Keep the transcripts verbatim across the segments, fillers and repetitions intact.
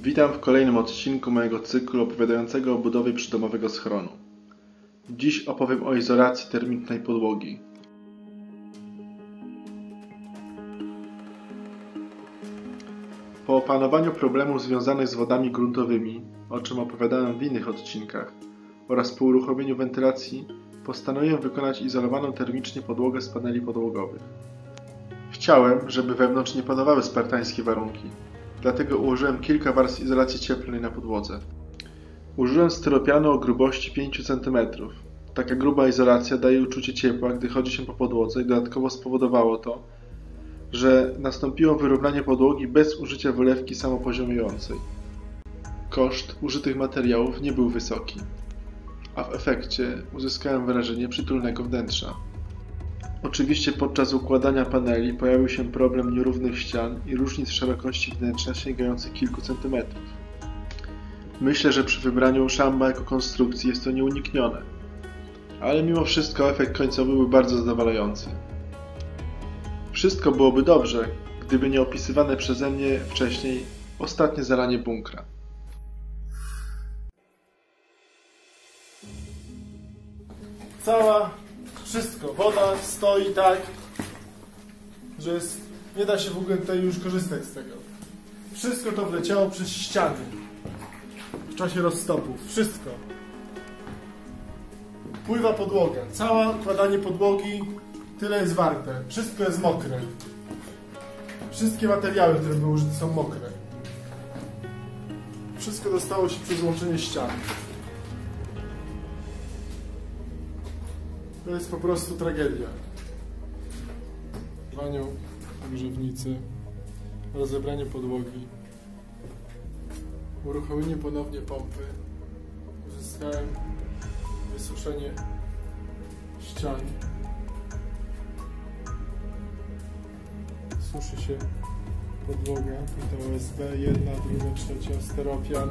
Witam w kolejnym odcinku mojego cyklu opowiadającego o budowie przydomowego schronu. Dziś opowiem o izolacji termicznej podłogi. Po opanowaniu problemów związanych z wodami gruntowymi, o czym opowiadałem w innych odcinkach, oraz po uruchomieniu wentylacji, postanowiłem wykonać izolowaną termicznie podłogę z paneli podłogowych. Chciałem, żeby wewnątrz nie panowały spartańskie warunki. Dlatego ułożyłem kilka warstw izolacji cieplnej na podłodze. Użyłem styropianu o grubości pięć centymetrów. Taka gruba izolacja daje uczucie ciepła, gdy chodzi się po podłodze i dodatkowo spowodowało to, że nastąpiło wyrównanie podłogi bez użycia wylewki samopoziomującej. Koszt użytych materiałów nie był wysoki, a w efekcie uzyskałem wrażenie przytulnego wnętrza. Oczywiście podczas układania paneli pojawił się problem nierównych ścian i różnic szerokości wnętrza sięgających kilku centymetrów. Myślę, że przy wybraniu szamba jako konstrukcji jest to nieuniknione, ale mimo wszystko efekt końcowy był bardzo zadowalający. Wszystko byłoby dobrze, gdyby nie opisywane przeze mnie wcześniej ostatnie zalanie bunkra. Cała, wszystko, woda stoi tak, że jest, nie da się w ogóle tutaj już korzystać z tego. Wszystko to wleciało przez ściany w czasie roztopów, wszystko. Pływa podłoga, całe układanie podłogi, tyle jest warte, wszystko jest mokre. Wszystkie materiały, które były użyte, są mokre. Wszystko dostało się przez łączenie ścian. To jest po prostu tragedia. Wanią grzewnicy, rozebranie podłogi, uruchomienie ponownie pompy, uzyskałem wysuszenie ścian, suszy się podłoga, to O S B, jedna, druga, trzecia, steropian.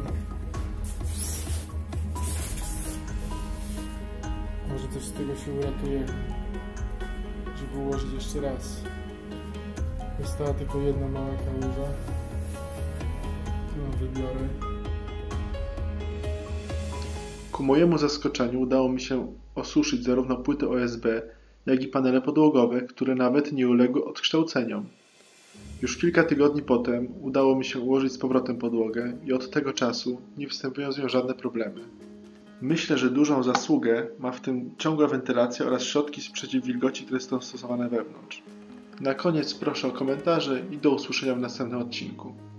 Może coś z tego się uratuje, żeby ułożyć jeszcze raz. Została tylko jedna mała kałuża. Tu mam wybiory. Ku mojemu zaskoczeniu udało mi się osuszyć zarówno płyty O S B, jak i panele podłogowe, które nawet nie uległy odkształceniom. Już kilka tygodni potem udało mi się ułożyć z powrotem podłogę i od tego czasu nie występują z nią żadne problemy. Myślę, że dużą zasługę ma w tym ciągła wentylacja oraz środki przeciwwilgoci, które są stosowane wewnątrz. Na koniec proszę o komentarze i do usłyszenia w następnym odcinku.